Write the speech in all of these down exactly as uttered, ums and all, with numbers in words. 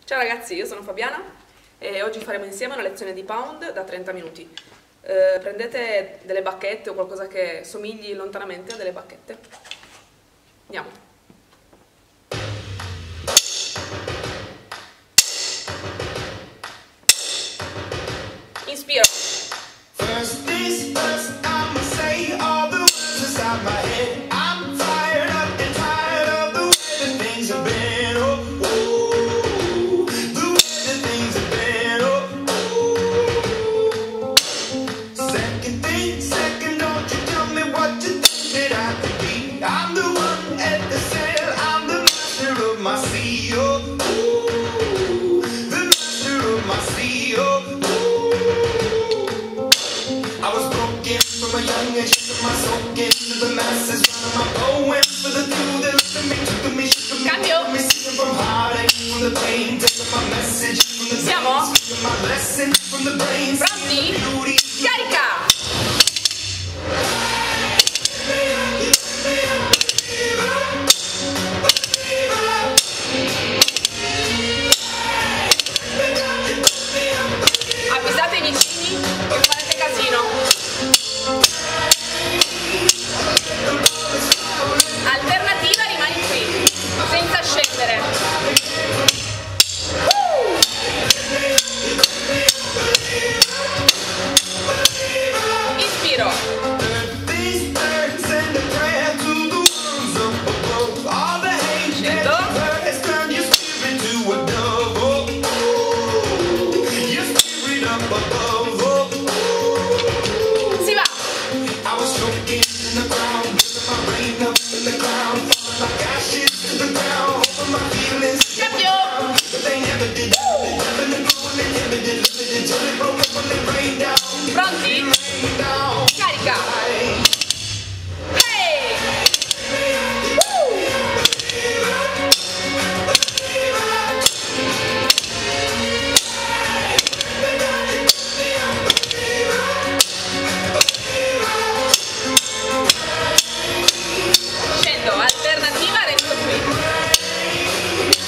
Ciao ragazzi, io sono Fabiana e oggi faremo insieme una lezione di pound da trenta minuti. Eh, prendete delle bacchette o qualcosa che somigli lontanamente a delle bacchette. Andiamo. Inspiro. First things first, I'ma say all the words inside my head. I'm fired up and tired of the way that things have been. Oh, ooh, the way that things have been. Oh, ooh. Second thing, second, don't you tell me what you think that I could be. I'm the one at the sail, I'm the master of my sea. Oh, ooh, the master of my sea. Oh, I was broken from a young age, took my soul into the masses, running my going for the few that looked at me, took me, shook me, Cambio. me, singing from heartache, from the pain, taking my message, from the Siamo? speaking my lesson, from the brain, Pronti? beauty. Carica! Avvisate i vicini che farete casino. Alternativa, rimani qui, senza scendere. Uh! Inspiro. These birds send a prayer to the ones up above. All the hate that Scendo. you've heard has turned your spirit to a dove. Oh, ooh, your spirit up above. Oh, ooh. Si va. I was choking in the ground, lifting my brain up in the ground, falling like ashes to the ground, hoping my feelings Cambio. but they never did. They never knew when they never did. Limited till it broke up when they rained down. Pronti? Rained down. Carica. I Hey! Uh! Scendo, alternativa, resto qui.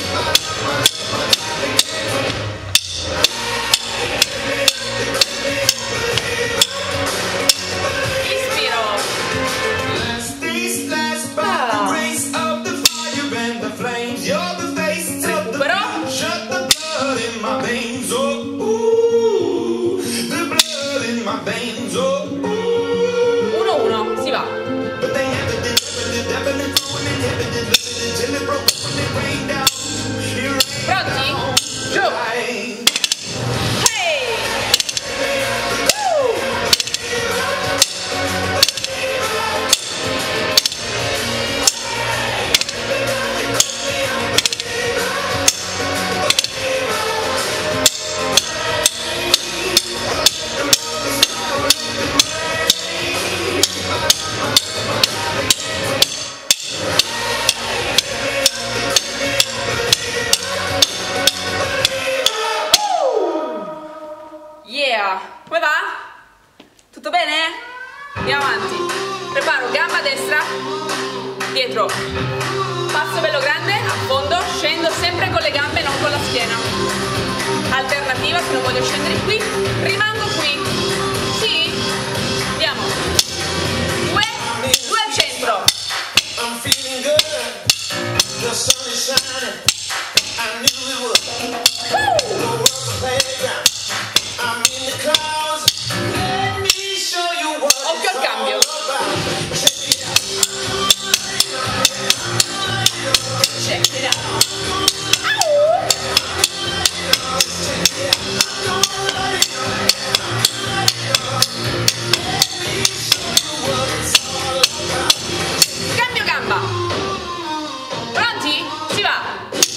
Inspiro. Last days last by the grace of the fire and the flames. You're the face of the Recupero. shut the blood in my veins. Oh, ooh, the blood in my veins. Oh, ooh. uno uno, si va. But they never did, never did, never did, when they never did, limited till it broke up when they rained down. It rained Pronti? down. Giù. I Hey! Uh! Yeah! Come va? Tutto bene? Andiamo avanti. Preparo gamba destra, dietro. Passo bello grande, a fondo, scendo sempre con le gambe, non con la schiena. Alternativa, se non voglio scendere qui, rimango qui. Sì? Andiamo. Due, due al centro. I'm feeling good. The sun is shining. I knew it would. The world's a playground. I'm in the clouds. Let me show you what Occhio al it's cambio. all about. Check it out. Check it out. Cambio gamba. Pronti? Si va.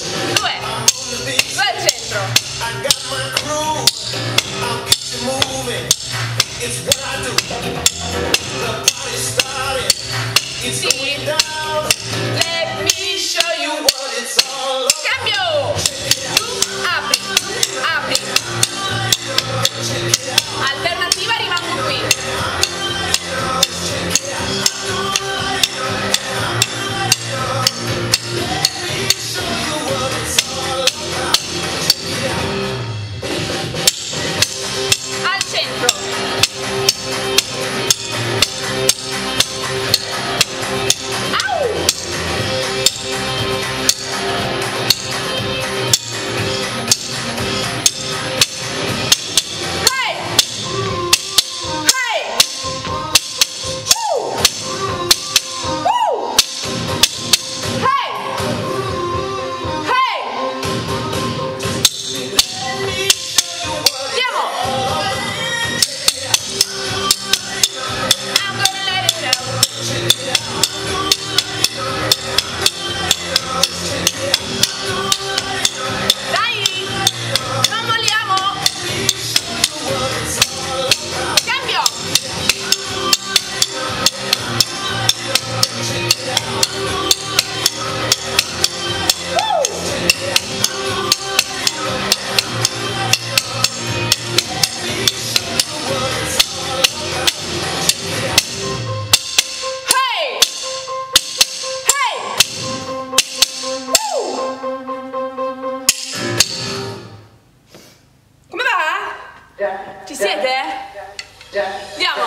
Ci siete? Andiamo!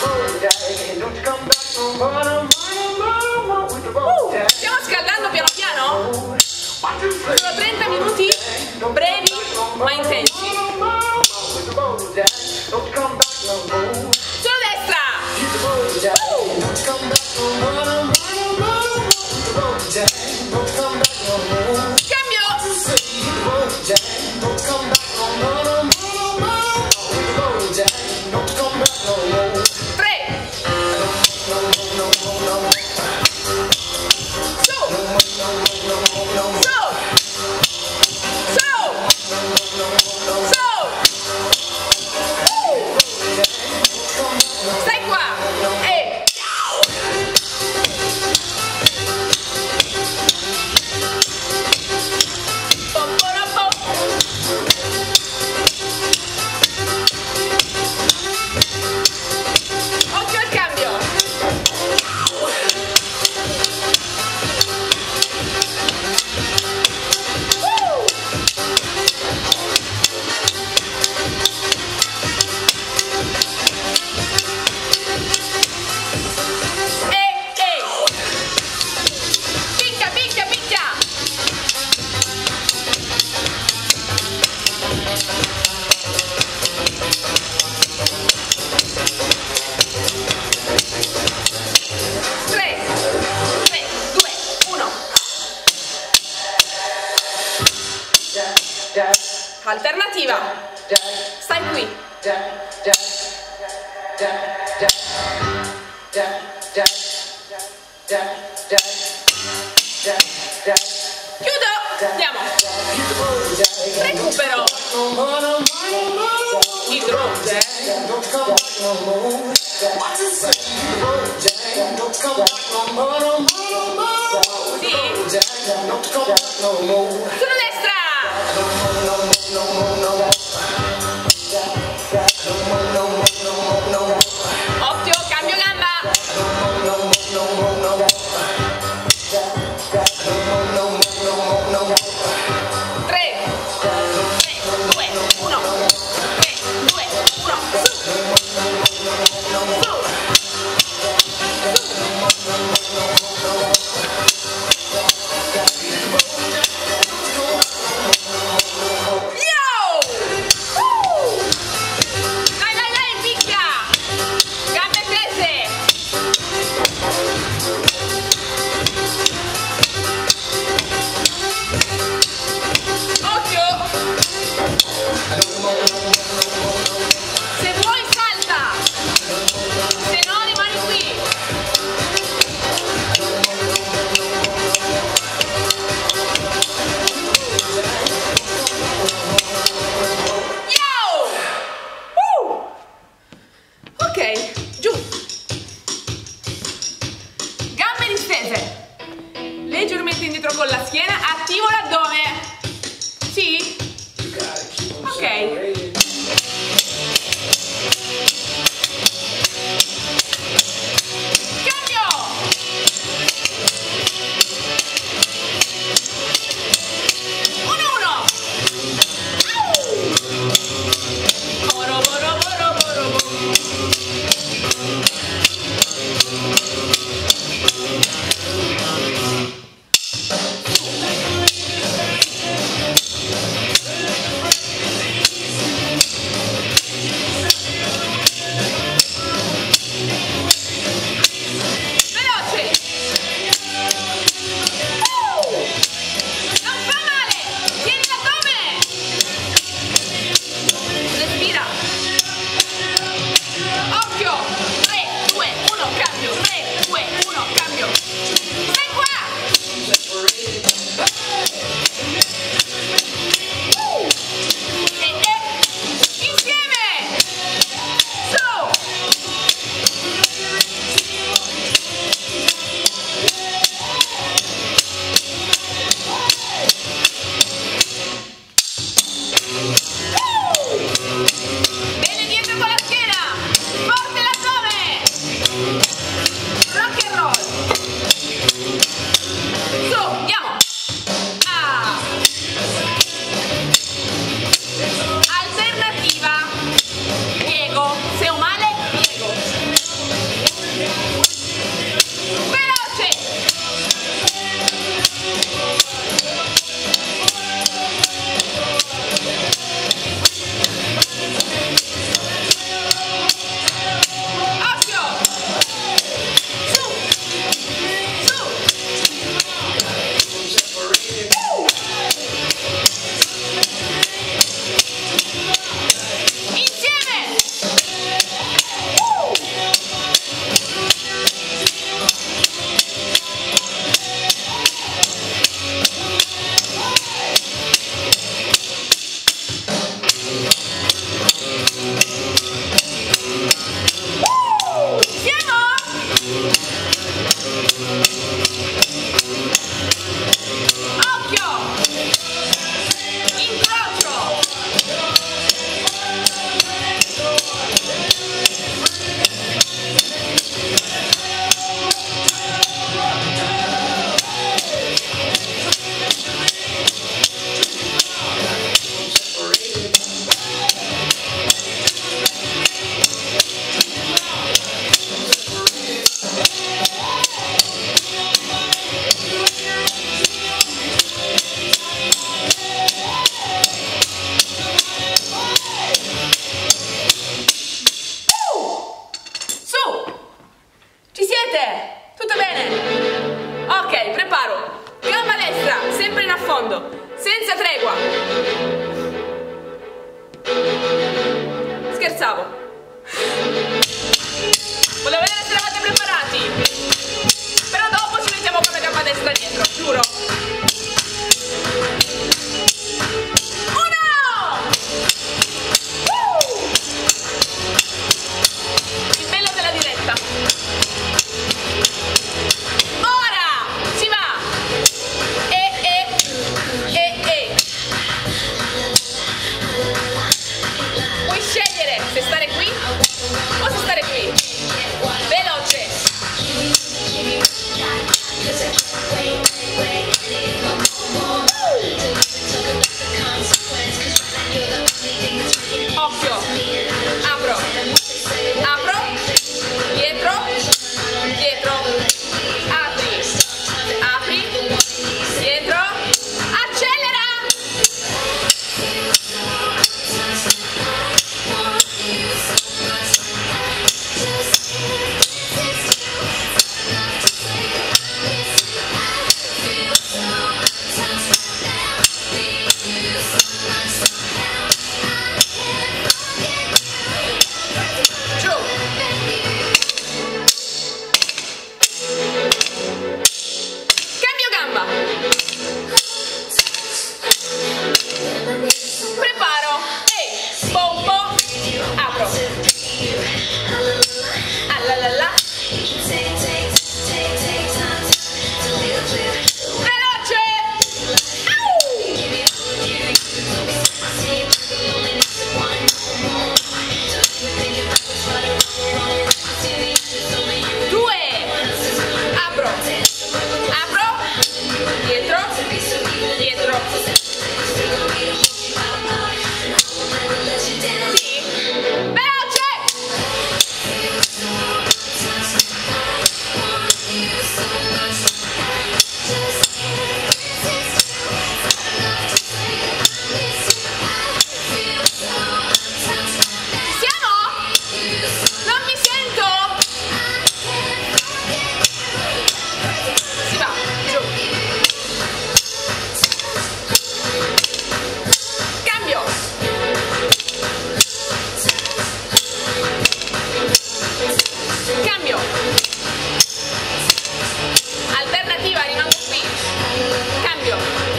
Uh, stiamo scaldando piano piano? Sono trenta minuti brevi ma intensi. Sulla destra! Uh. Alternativa. Stai qui. Chiudo. Andiamo. Recupero. Idrogeno. Sì. Sulla destra. Occhio, cambio gamba. tre, due, uno. tre, due, uno. Se vuoi salta, se no rimani qui. Yo! Uh! Ok, giù. Gambe distese. Leggermente indietro con la schiena, attivo l'addome. Sì? Ok. pensavo. Volevo vedere se eravate preparati. Però dopo ci mettiamo con la gamba destra dietro, giuro. Il bello della diretta. Ora si va. E e e e. Puoi scegliere se stare qui o se stare qui. Veloce. Occhio. Apro. Apro. Dietro. Dietro. Apri. Apri. Dietro. Accelera. Giù. Cambio gamba. Preparo. Ehi, pompo. Apro. Ah la la la. Veloce. Au. Due. Apro. Apro. Dietro. Dietro. Sì. Veloce. Siamo? Non mi sento. Si va, giù. Cambio. Cambio. Alternativa, rimango qui. Cambio.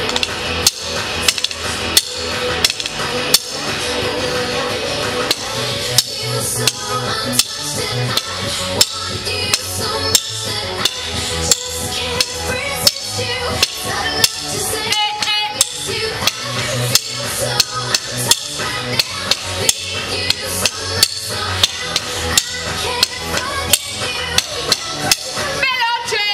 Veloce.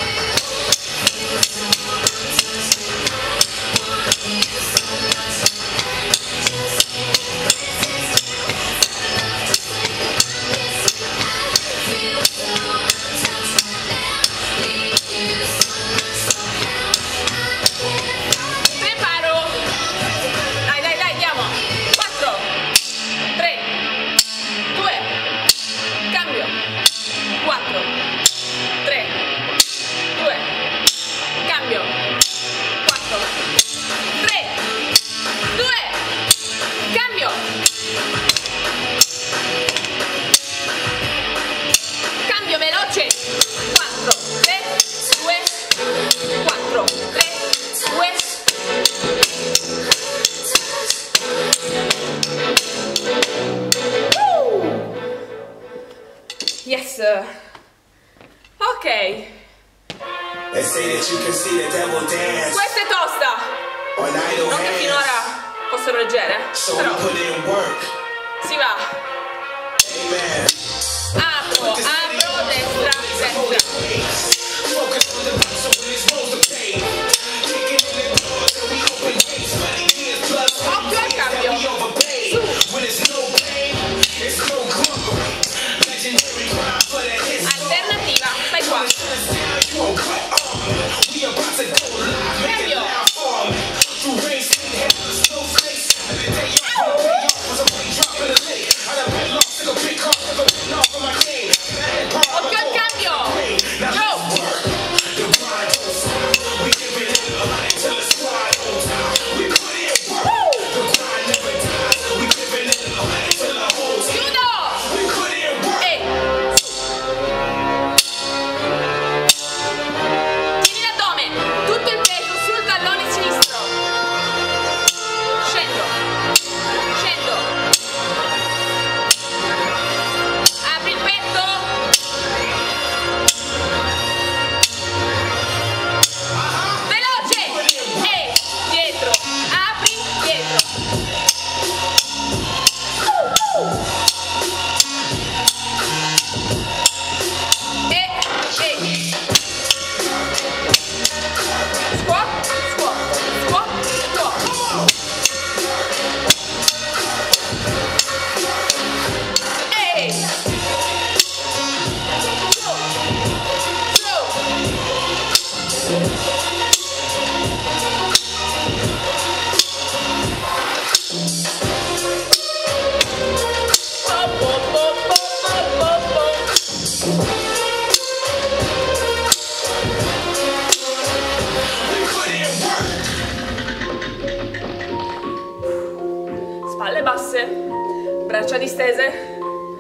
Preparo. Dai, dai, dai, andiamo. quattro, tre, due, cambio. quattro, tre, due, cambio. quattro, tre, due, cambio. Cambio veloce. quattro, tre, due, quattro, tre, due. Woo! Yes. Ok. They say that you can see the devil dance Questa è tosta. on idle Non che hands. finora fossero leggere, So we però put in work. si va. Amen. Apro, apro, destra, destra. Smoking on the beat, so when it's supposed to pay. Kicking in the doors and we open gates. twenty years plus. Occhio al cambio. We overpaid. When it's no pain, it's no glory. Legendary crime for the hits. Alternativa, stai qua. You won't cut on. We about to go live. Make it Cambio. loud for me. Through rain, sleet, hail, and snowflakes. Every day off, every day off was a raindrop in the lake. I done been lost, took a big car, never been off of my game. Occhio al cambio. Go. The grind don't stop. We give it in a line till it's quiet on top. We put it spalle basse, braccia distese.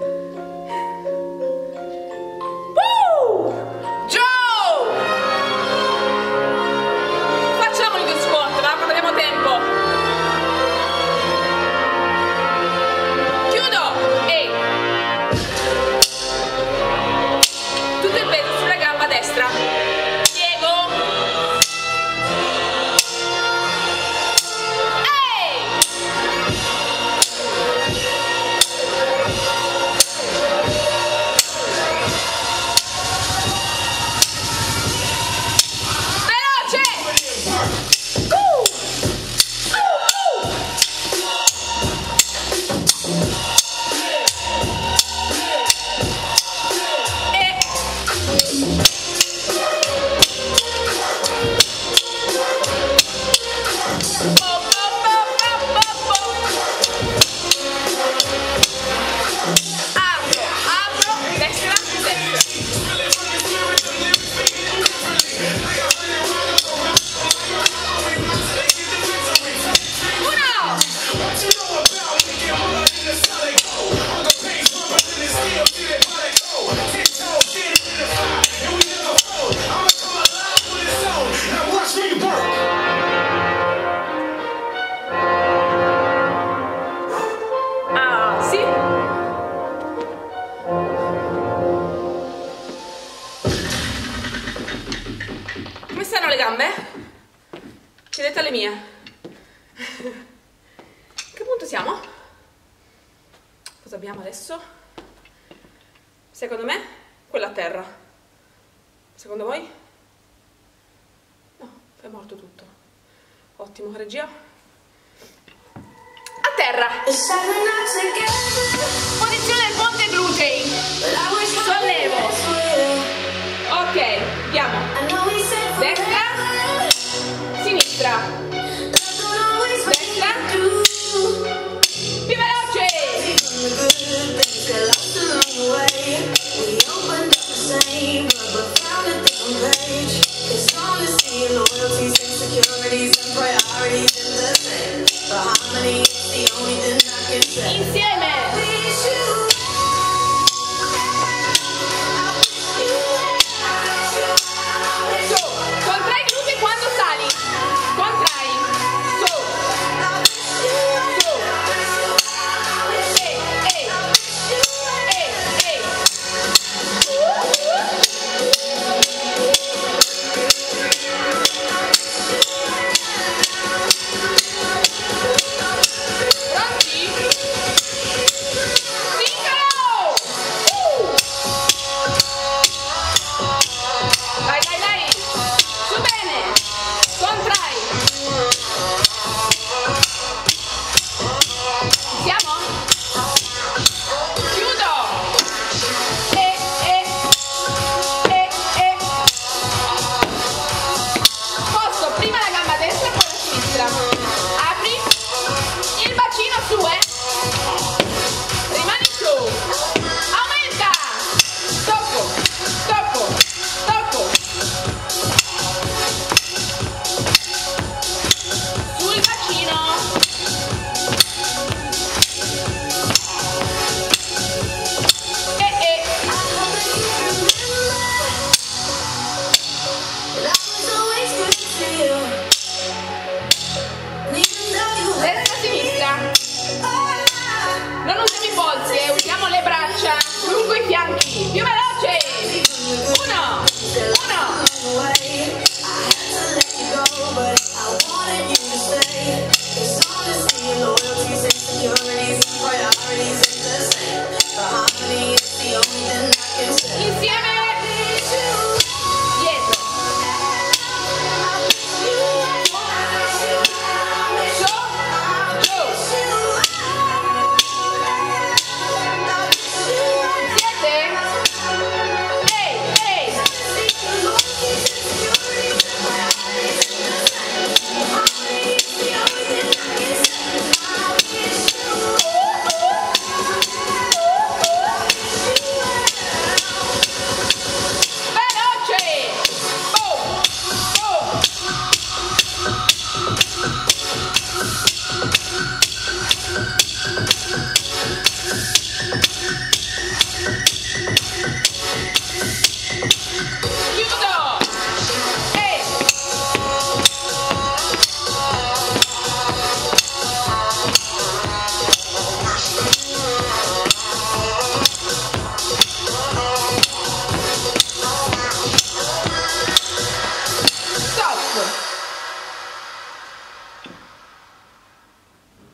Woo! Giù! Facciamoli due squat, va? Quando abbiamo tempo. Chiudo e tutto il peso sulla gamba destra. Piego. Le gambe? Chiedete alle mie. Che punto siamo? Cosa abbiamo adesso? Secondo me quella a terra. Secondo voi? No, è morto tutto. Ottimo, regia. A terra. Posizione del ponte glutei. Sollevo. Ok, andiamo. Destra, sinistra, destra, più veloce. Insieme.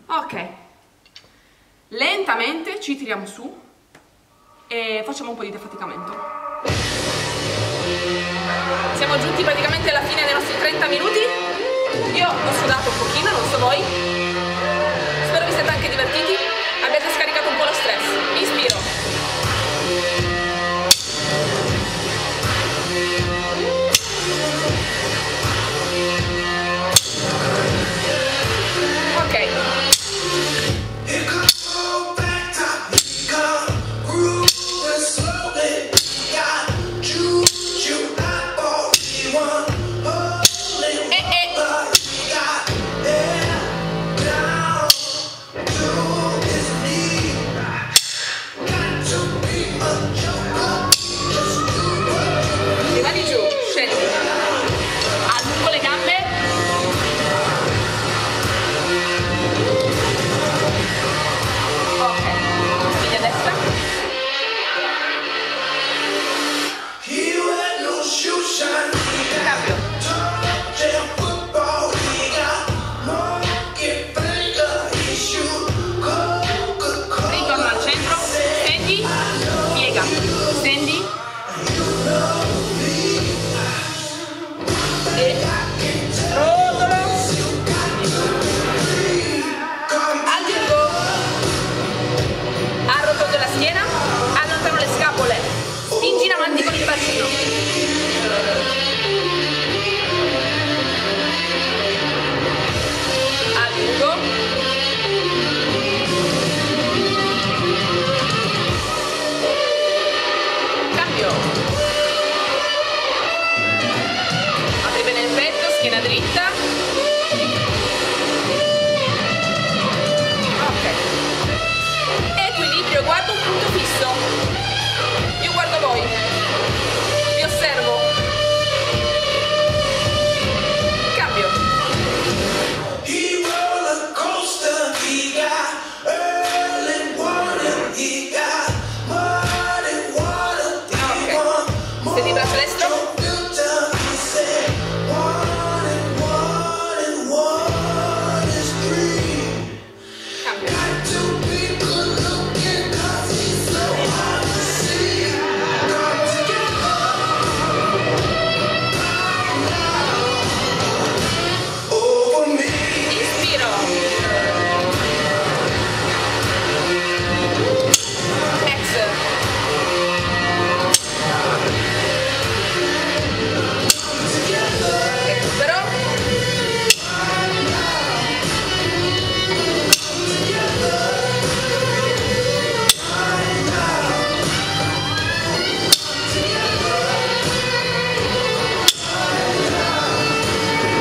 Ok, lentamente ci tiriamo su e facciamo un po' di defaticamento. Siamo giunti praticamente alla fine dei nostri trenta minuti. Io ho sudato un pochino, non so voi. Spero vi siate anche divertiti, abbiate scaricato un po' lo stress. Inspiro.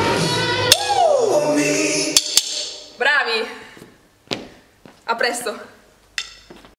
A presto!